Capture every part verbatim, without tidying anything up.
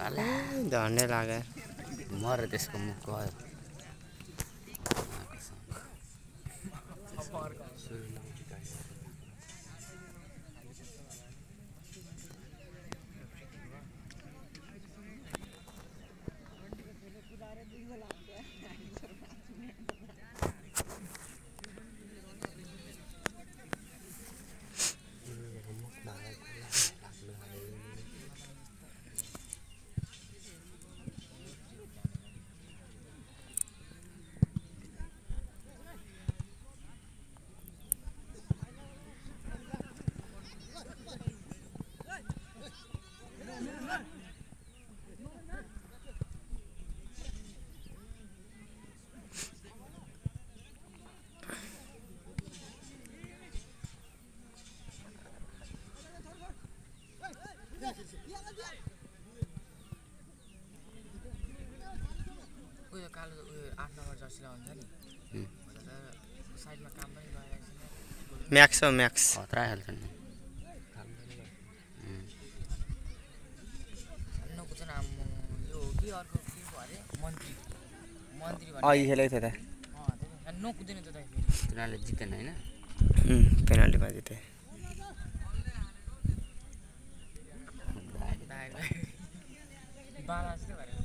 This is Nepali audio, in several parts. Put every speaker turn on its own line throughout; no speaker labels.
अला
झर्ने लाग्यो
मर त्यसको मुख गयो
उयो कालो उयो आठ नम्बर जर्सी लगाउँछ नि साइडमा काम पनि गरिरहेको छ
म्याक्स हो म्याक्स
खतरा खेल्छ नि
नकुछ न यो हो कि अर्को के भयो अरे मन्त्री मन्त्री
अघि खेलेको थियो त
नकुदैन त
तिनीहरूले जितेन होइन
पेनाल्टीमा जिते
बाला जस्तो गरेर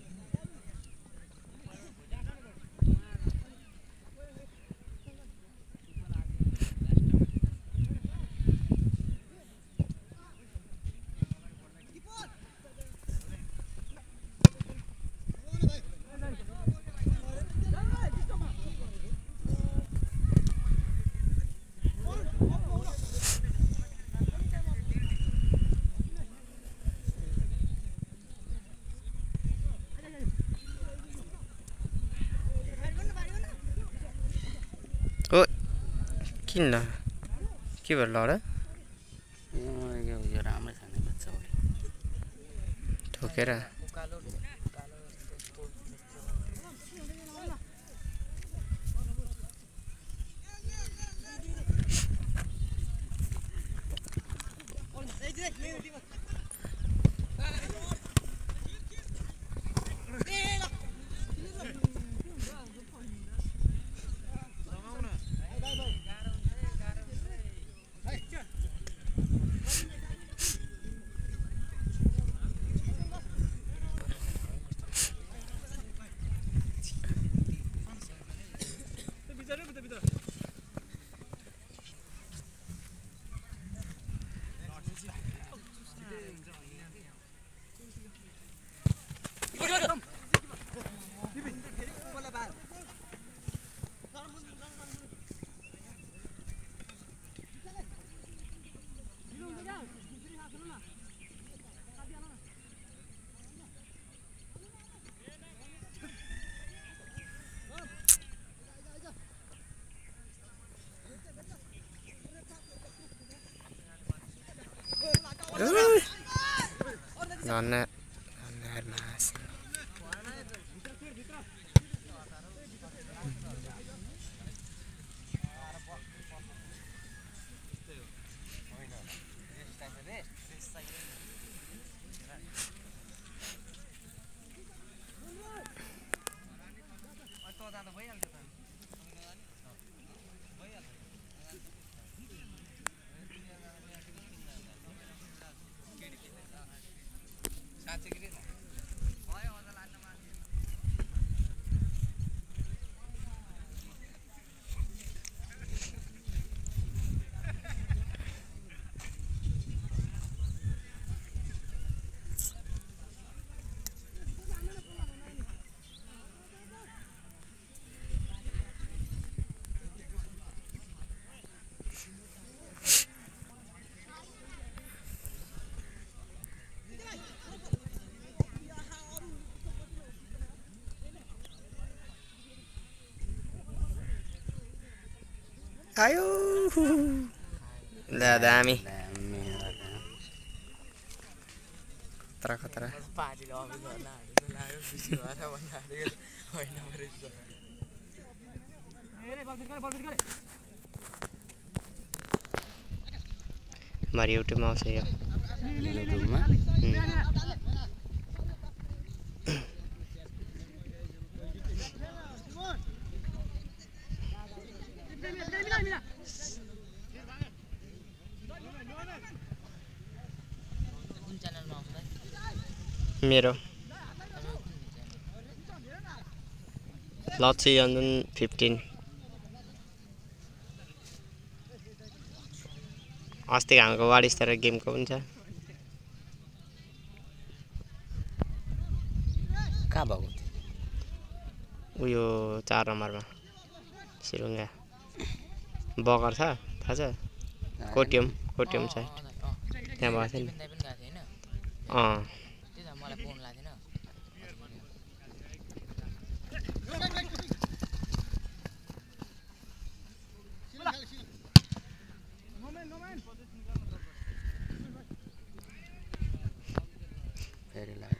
ओ किन ल के भयो ल र
यो राम्रै छैन बच्चा
ठोकेर झन्ना आयो ला दामी खतरा खतरा
पार्टीले अफिस गर्न लाग्यो बिसी भएर भन्दाखेरि होइन
मारी युट्युबमा आउँछ यो
युट्युबमा
मेरो
तपाईँको कुन चाहिँ
लच्छी अन्जन फिफ्टिन अस्ति हाम्रो वार्ड स्तरीय गेमको पनि छ
कहाँ भएको
उयो चार नम्बरमा सिरुङ्गा बगर छ थाहा छ कोटियम कोटियम साइड त्यहाँ भएको थियो नि
पनि गएको थिएँ होइन
अँ
त्यही त मलाई फोन लाग्दैन
फेरि लाग्यो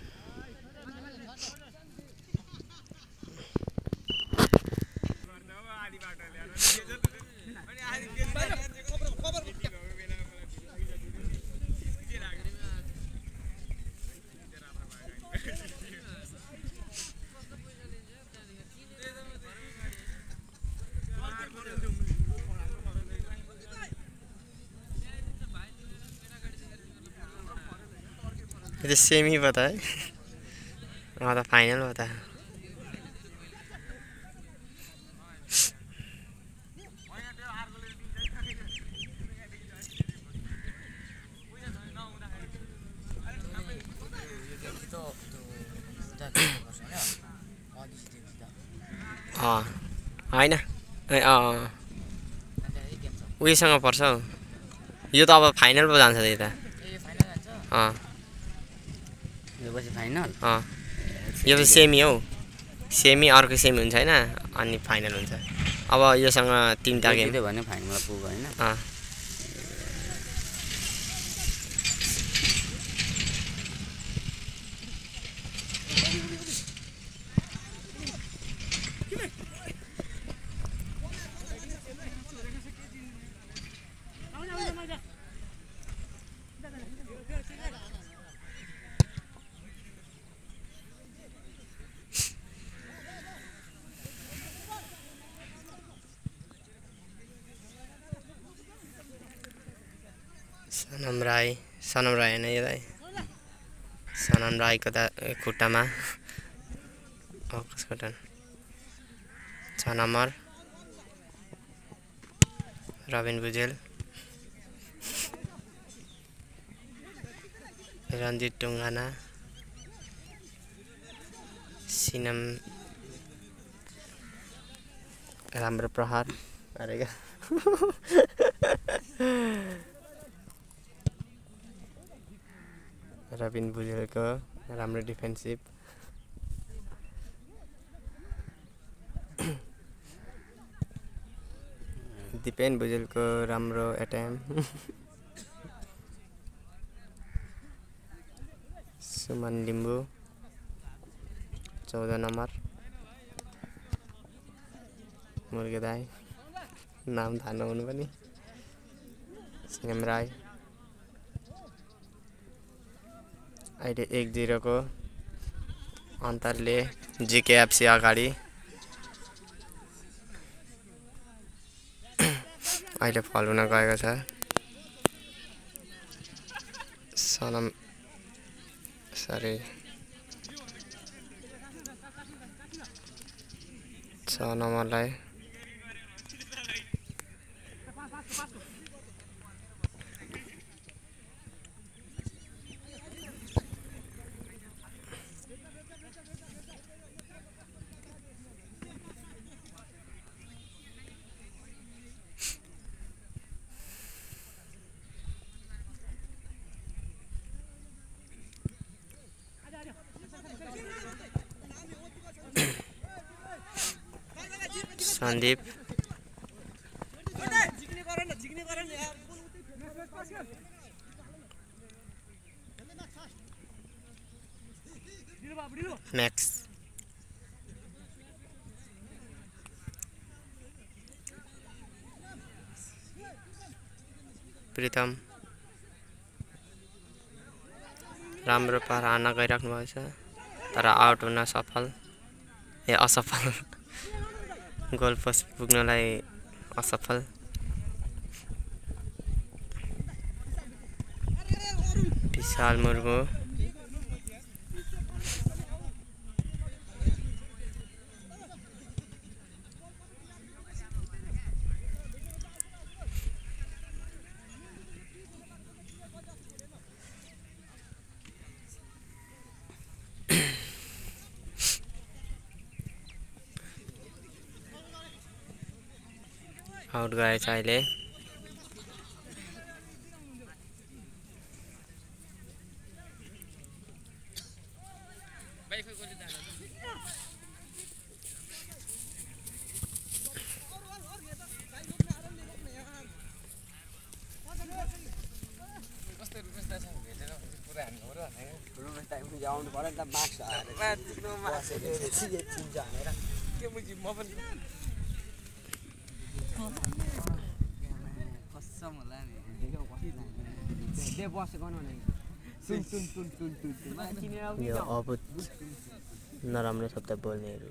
ये तो सेम ही पता है वहाँ तो फाइनल होता है हाँ होइन अँ उयोसँग पर्छ हौ यो त अब फाइनल पो जान्छ त्यही त अँ
यो पछि फाइनल
अँ यो त सेमी हौ सेमी अर्को सेमी हुन्छ होइन अनि फाइनल हुन्छ अब योसँग तिनवटा गेम
जित्यो भने फाइनलमा पुग्यो होइन
अँ सनम राई सनम राई होइन यो दाइ सनम राईको त खुट्टामा कसको टन छ नम्बर रबिन भुजेल रञ्जित टुङ्गाना सिनम राम्रो प्रहार अरेगा रबिन भुजेलको राम्रो डिफेन्सिभ दिपेन भुजेलको राम्रो एटेम्प सुमन लिम्बू चौध नम्बर मुर्गे दाई नाम थाहा नहुनु पनि सिएम राई अहिले एक जिरोको अन्तरले जिकेएफसी अगाडि अहिले फल हुन गएको छ सनम सरी छ नम्बरलाई सन्दीप मैक्स प्रीतम राम्रो पार हान्न गइराख्नु भएको छ तर आउट हुन सफल ए असफल गोल पोस्ट पुग्नलाई असफल विशाल मुर्गो आउट गएछ अहिले
आउनु पर्यो नि त मार्क्स
के बुझी म पनि कसम होला नि दे बस गर्नु नि सुन सुन सुन सुन सुन मलाई चिनेर आउ
यो अबुत नराम्रो शब्द बोल्नेहरू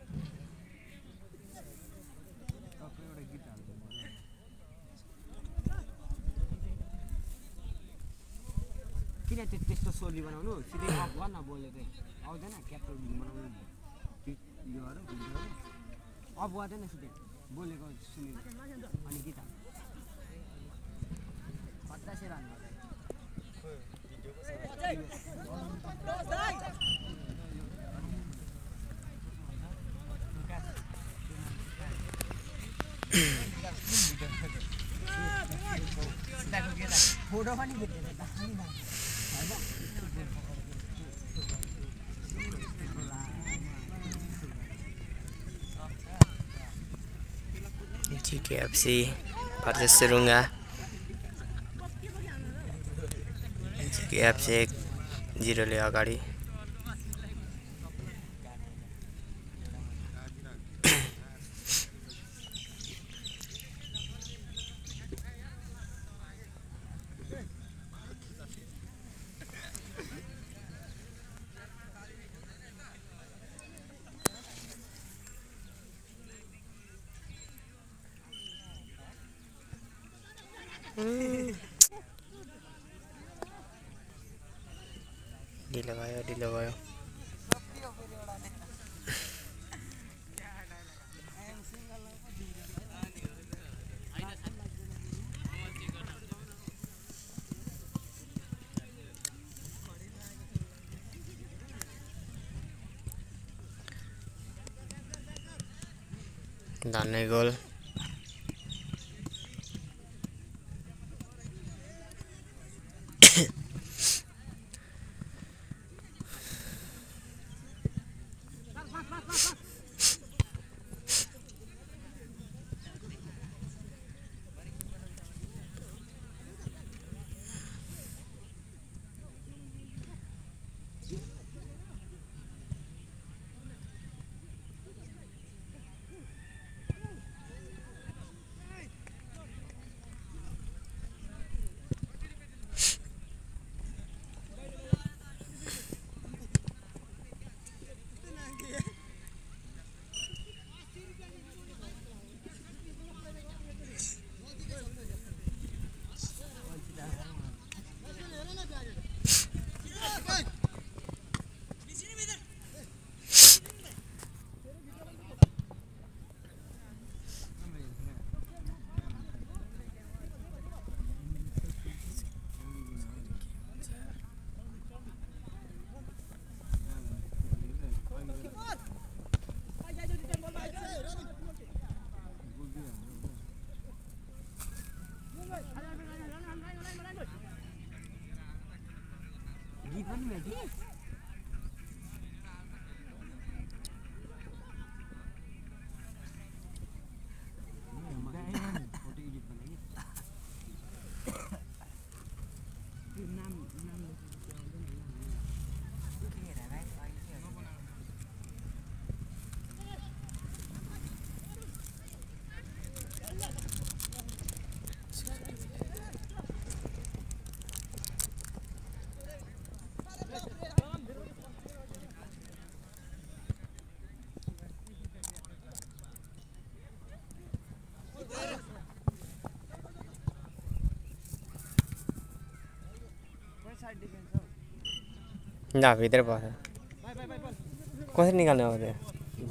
किन त्यस्तो सोली बनाउनु सिधै अफ गर्न बोलेको आउँदैन क्याप्टन बनाउनु योहरू अफ गर्दैन सिधै बोलेको सुनिनु अनि गीत पचासै रन फोटो पनि
जिकेएफसी भर्सेस सुरुङ्गा जिकेएफसी एक जिरोले अगाडि ढिलो भयो ढिलो भयो धान्ने गोल
गीत पनि भेटी
ना भित्र पस कसरी निकाल्ने हो त्यो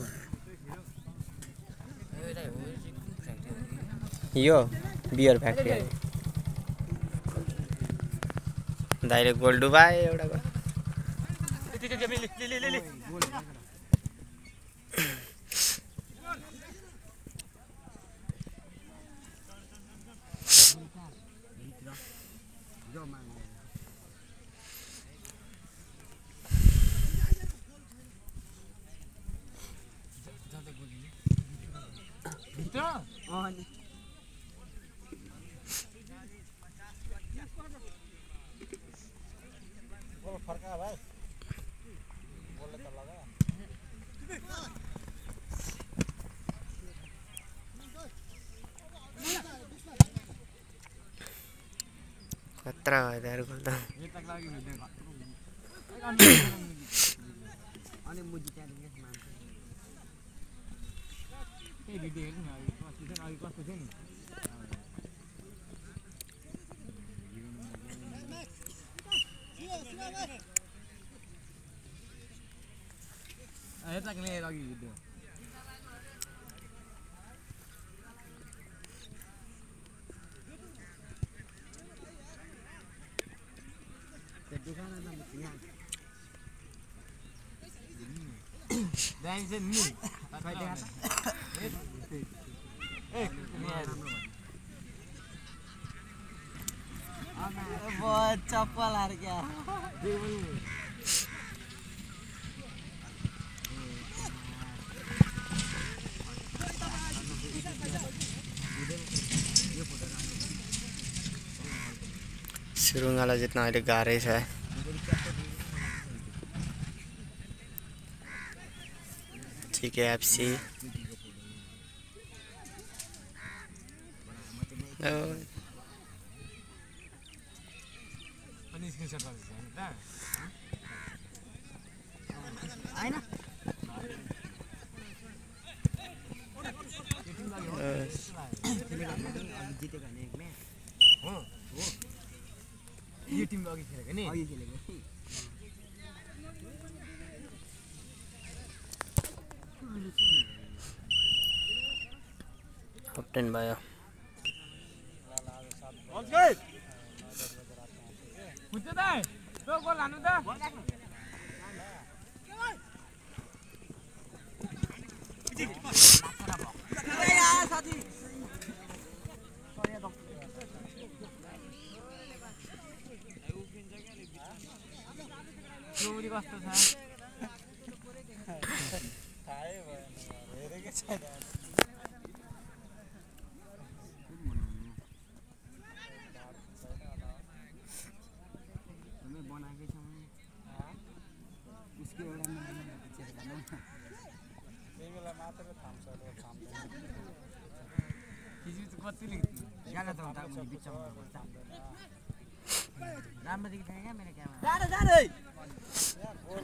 यो बियर फ्याक्ट्री दाइले गोल डुबाए एउटा
भित्र
अँ नि
बोल फर्का भाइ बोलले त लगा
खतरा भयो यार गोल त
यताको लागि भिडियो
अनि मुजी त्यहाँदेखि मान्छ
त्यही भिडियो हेर्नु न अघि कस्तो थियो अघि कस्तो थियो नि यताको लिएर अघि भिडियो
देखान त म यहाँ
दाइ चाहिँ नि
खै देखा
ए
बहुत चप्पल हार क्या
सुरुङ्गालाई जित्न अहिले गाह्रै छ टिकेएफसी
अनि स्क्रिनसट गर्छ हैन त
हैन अघि जितेको होइन एक म्याच
हो हो यो टिमले अघि खेलेको नि
अघि खेलेको थिएँ
क्याप्टेन भयो
हुन्छ दाइ त्यो गोल हान्नु त
साथी
चौरी कस्तो छ
थाहै भएन हेरेकै छैन
हामी बनाएकै छौँ उसको एउटा
त्यही बेला मात्रै थाम्छ थाम्दैन
खिचिच कतिले
गाना त उता उनी बिचमा राम्रो देखिन्छ क्या मेरो क्यामेरा
यहाँ गोल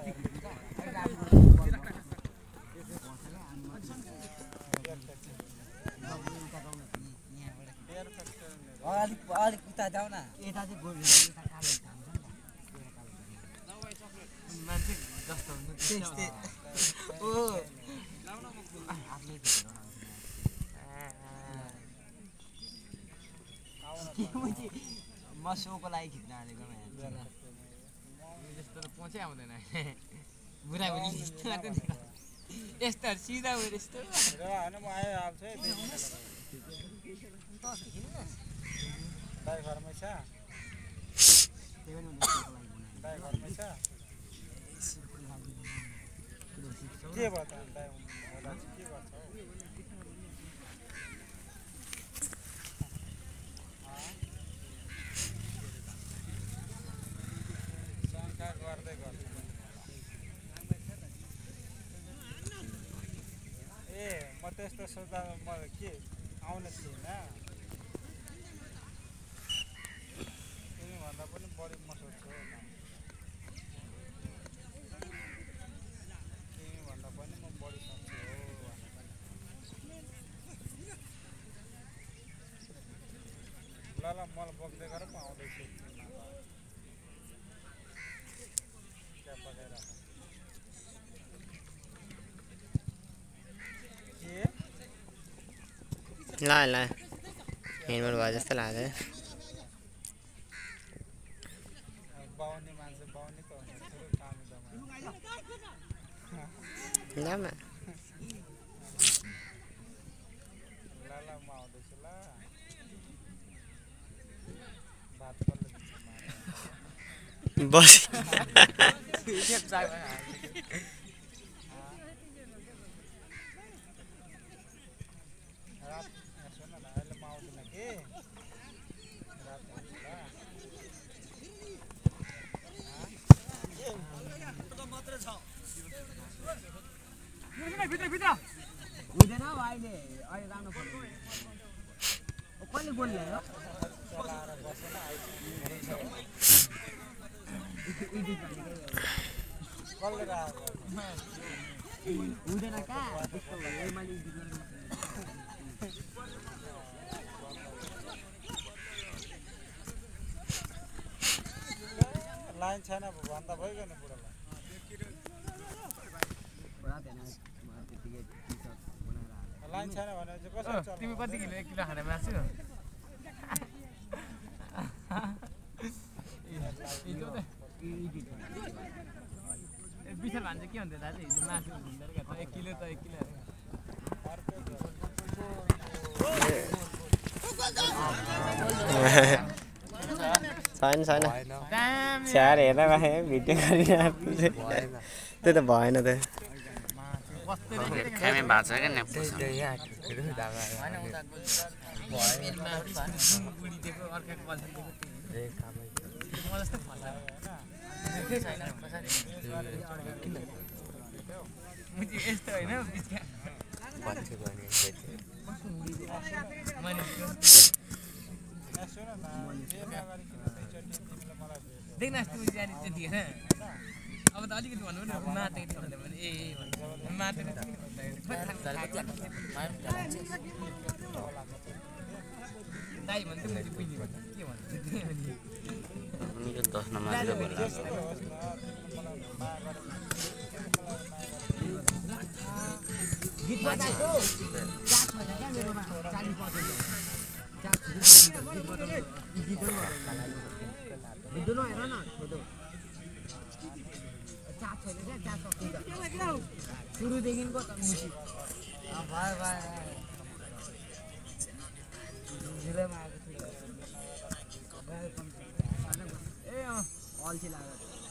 अलिक अलिक उता जाऊ न यता चाहिँ गोल यता कालो थाम्छ नि त
मान्छे जस्तो हुन्छ
त्यस्तै ओ आफ्नै म सोको लागि खिच्न हालेको
यस्तो त पहुँचै आउँदैन बुढाबुढी यस्तो लाग्यो नि यस्तोहरू सिधा भयो यस्तो
होइन म आइहाल्छु है दाइ घरमै छ
त्यही पनि उसले सोको लागि बनाएको
दाइ घरमै छ के भयो त दाइ होला चाहिँ के गर्छ हौ शङ्का गर्दै गर्छ ए म त्यस्तो सोच्दा म के आउने थिइनँ तिमीभन्दा पनि बढी म सोध्छु तिमीभन्दा पनि म बढी सोच्छु हो ल ल मलाई बोक्दै गर म आउँदैछु चिया पकाइराख
ल ल हिँड्नु भयो जस्तो लाग्यो
बाहुनी मान्छे बाहुनी त हुन्छ ठुलो काम जमा
ल म
ल ल म आउँदैछु ल भात कसले दिन्छ
बस
हुँदैन हौ अहिले अहिले राम्रो पर्यो कहिले गोल ल्यायो हुँदैन कहाँ त्यस्तो भयो मैले
लाइन छैन भन्दा भइगयो नि बुढालाई लाइन छैन भने चाहिँ कसरी चल्छ
तिमी कति किलो एक किलो खाने मासु विशाल भन्छ के भन्थ्यो दाजु हिजो मासु हिँड्दा एक किलो त एक किलो
छैन छैन स्याहार हेर्न राखेँ भिडियो गरिरहेको त्यो त भएन त
खाने भएको छ क्या
यस्तो होइन देख्न अस्ति जाने त्यतिखेर अब त अलिकति भन्नु न मातेको थियो भन्दा पनि ए मातेको दाइ भन्थ्यो मैले बुझ्ने भन्छ के भन्छु
दस नमाजेको भन्ला
सुरुदेखिको त मुसी
भयो भयो जुलाईमा आएको थियो
ए अल्छी लाग्यो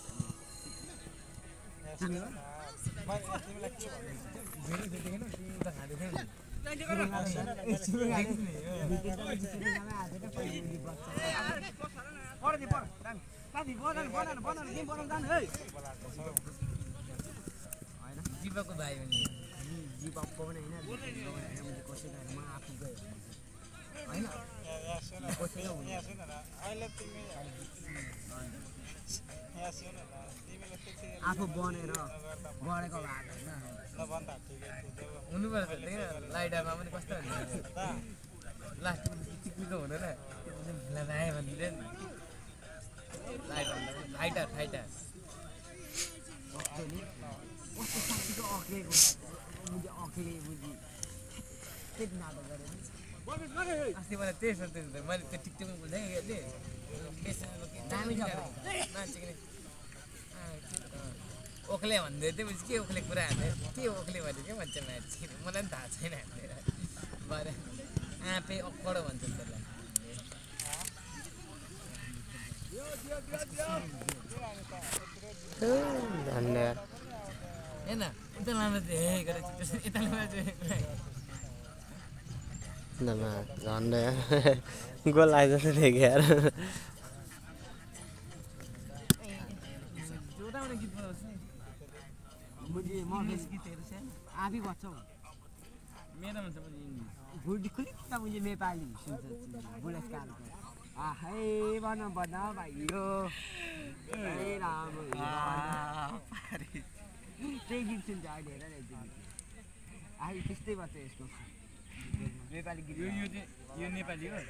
जीवको भाइ भने
जीवको पनि होइन कसैको म आफू गयो होइन कसैको हुँदैन
अहिले तिमी यहाँ सुन न तिमीले त्यति
आफू बनेर बढेको भाग होइन
नभन्दा ठिकै थियो
हुनुपर्छ लाइटरमा पनि कस्तो हुन्छ लास्टमा चिक्मिको हुँदैन भुलाए भन्दिँदैन लाइट फाइटर फाइटर
कस्तो साथीको अख्रिएको मुझे अख्रिए बुझी त्यति नाटक गरेँ
अस्ति मलाई त्यही सोध्दै थियो मैले त्यो टिकटकमा बुझ्दै हेर्ने दामी छ मान्छे किन ओखले भन्दै थियो पछि के ओखले कुरा हाल्दै के ओखले भन्यो क्या भन्छ मान्छे मलाई पनि थाहा छैन हाल्दै भरे आँपे अक्कडो भन्छ त्यसलाई
धन्यवाद
हेर्न उता लाँदा चाहिँ हे गरेर यता लाँदा चाहिँ
झन्डै गोल आइजस्तो थियो यार
जोडाउने गीत बनाउँछ नि
मुझे म
गीतहरू छ
आफै बच्छौ
मेरोमा छ पनि इङ्ग्लिस
भुडी खुलिक त मुझे नेपाली सुन्छ बुढेसकाल आहै भन भन भाइयो ए राम त्यही गीत सुन्छ अहिले हेर न अहिले त्यस्तै गर्छ यसको नेपाली गीत
यो यो चाहिँ यो नेपाली हो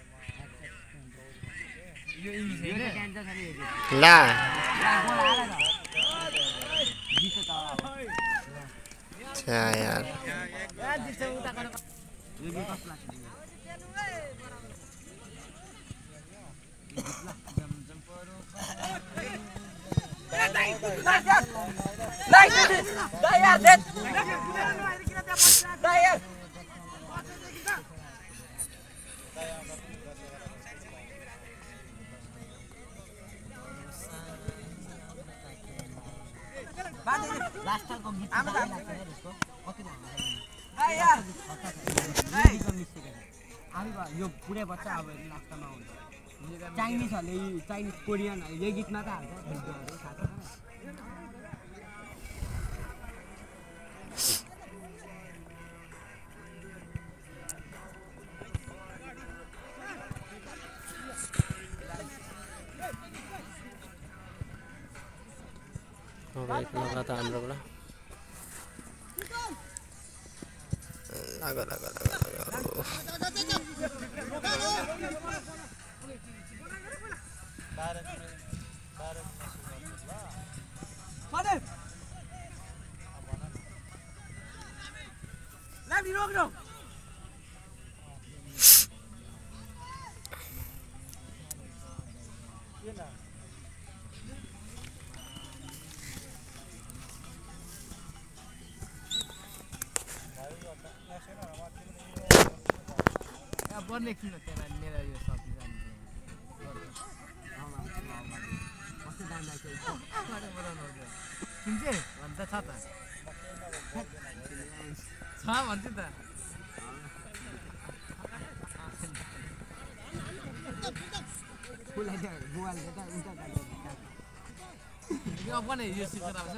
यो इङ्ग्लिस
यो
होइन
त जान्छ छ नि यो गीत
ला
गीत त
छ्या यार
यो गीत कस्तो लाग्छ लास्टको गीत यो पुरै बच्चा अब लास्टमा आउँछ चाइनिजहरूले चाइनिज कोरियनहरूले यो गीतमा त हाल्छ भिडियोहरू थाहा छ
ब्रेक लगा त हाम्रोबाट लगा लगा लगा लगा
पर्ने किन त्यहाँ मेरो यो सब्जी जान्छ
कस्तो दाम लाग्छ
किन्छ भन्छ छ त छ भन्छु त
फुलाई चाहिँ बुवाले त उता काट्छ
यो पनि यो सिकेर आउँछु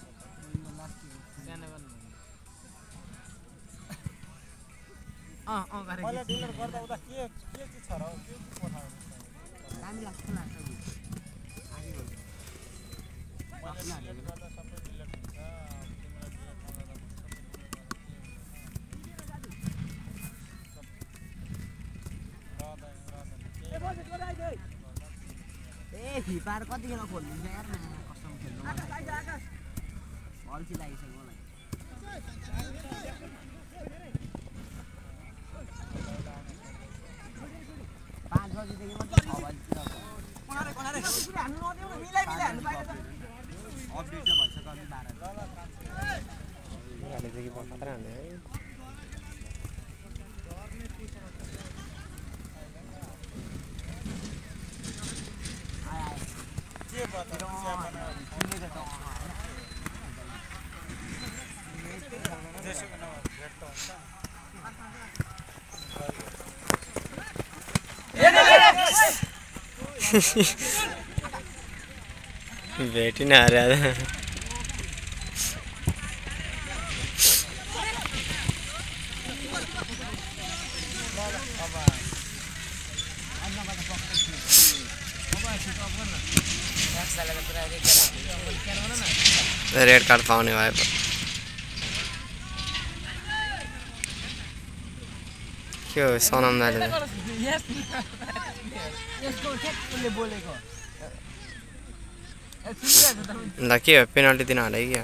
बिहान गर्नु अँ अँ गरेँ
पहिला डिलर गर्दा उता के के चाहिँ छ र के पठाउनु
दामी लाग्छ लाग्छ नि आयो
पहिला डिलर गर्दा सबै डिलर हुन्छ तिमीलाई जे
ए फिफार कतिखेर खोल्नुहुन्छ यार कसम खेल्नु अल्छी लागिसक्यो मलाई पाँच बजीदेखि मात्रै छ बजीतिर अपडेट चाहिँ भइसक्यो अलि बाह्र
गाडीदेखि पकाएर हान्ने है
के बताउ जेसुको नम्बर भेट त
हुन्छ भेटी नै हारे रेड कार्ड पाउने भए के हो सनम दाइले
यसको ठ्याक्कले बोलेको
ल के हो पेनल्टी दिन हाले क्या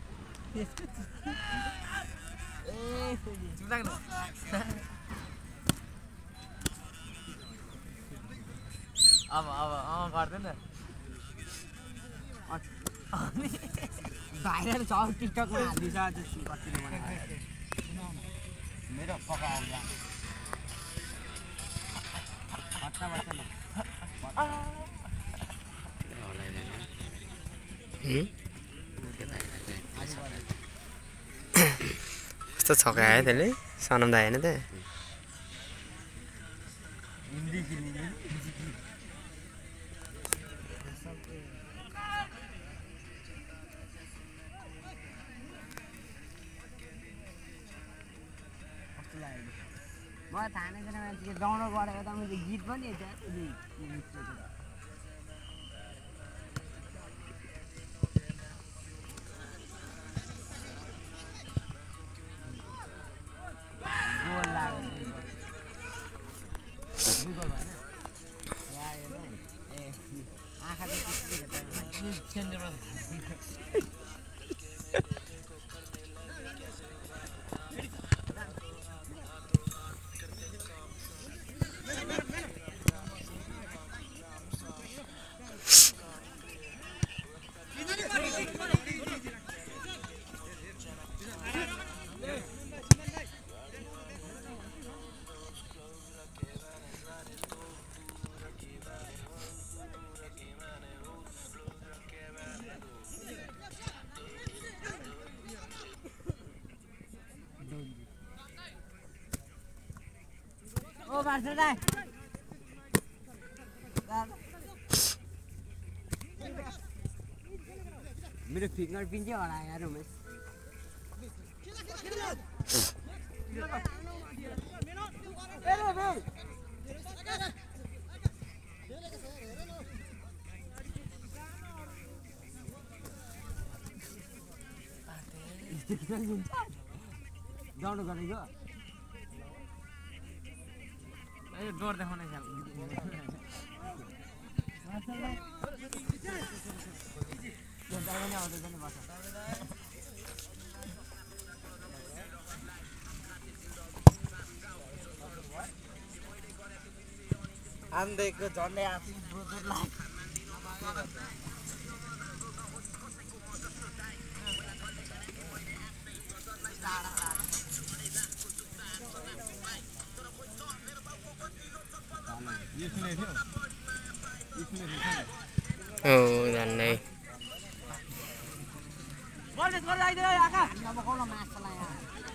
अब अब अँ गर्दैन
भाइरल छ टिकटकमा हालिदिन्छ कतिले मेरो पका आउँदा हट्टा बस्छ
कस्तो छकायो त्यसले सनम दाइ होइन त
हिन्दी फिल्म मलाई थाहा नै छैन मान्छेले डाउनलोड गरेको त मैले गीत पनि हेर्छ गोल लाग्यो आँखा ओ मास्टर दाइ मेरो फिङ्गर पिन चाहिँ हरायो यार उमेश जानु गरेको
ए डोर देखाउने ख्याल
आन्देको झन्डै आफू बोजूर लाग
ओ झन्डै
बर्देस गरेर आइदियो आका
अब कौन माछा लाया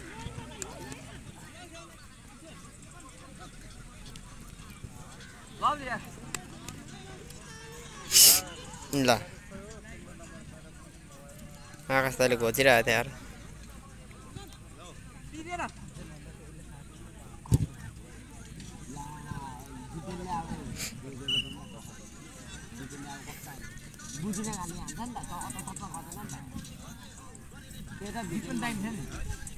ल आकाश दाइले घोचिरहेको थियो यार
बुझिने गाली हान्छ नि त अटो टप्प गर्दैन नि त त्यो त भिडियो टाइम छ नि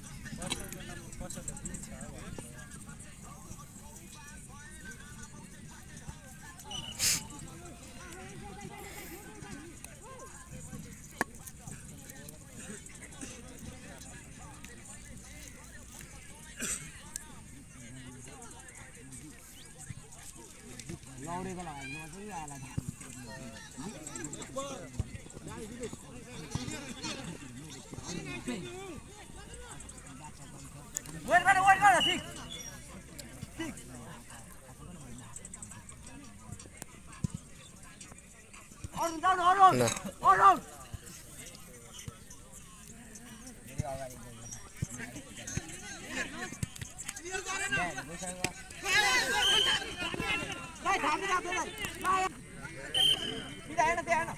लौडेको लगाइदिनु चाहिँ आला
वेट गर वेट गर ठीक ठीक अरु जाऊ अरु अरु Đây thảm đi ra thế này. Đây. Đi đây nó thế nào.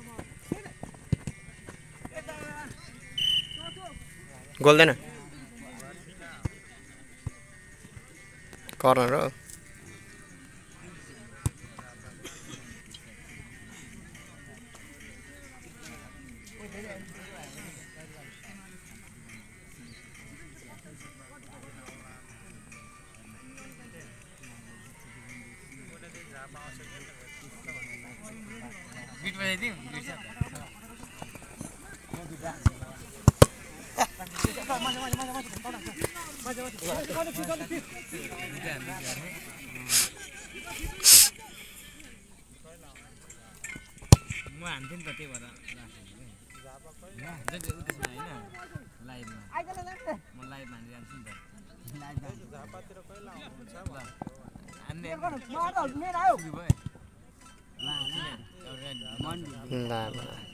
गोल्दैन कर्नर हो
बिट बजाइदिउँ बिट म हान्थेँ नि त त्यही भएर त्यसमा होइन लाइभमा म लाइभ हानिरहन्छु नि त हान्ने
मार मेरो आयो
ल ल